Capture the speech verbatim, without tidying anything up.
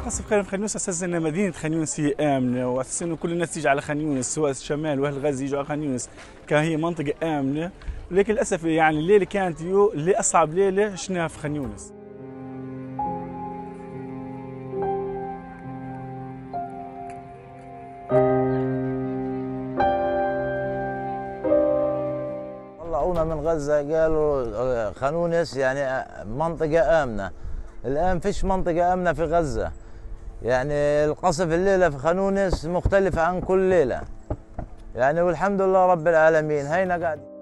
قصف خان يونس اساس ان مدينه خان يونس هي امنه، واساس انه كل الناس تيجي على خان يونس سواء الشمال واهل غزه يجوا على خان يونس، كان هي منطقه امنه. ولكن للاسف يعني الليله كانت يو اللي اصعب ليله شفناها في خان يونس. طلعونا من غزه قالوا خان يونس يعني منطقه امنه. الان فيش منطقه امنه في غزه. يعني القصف الليله في خان يونس مختلف عن كل ليله. يعني والحمد لله رب العالمين هينا قاعد.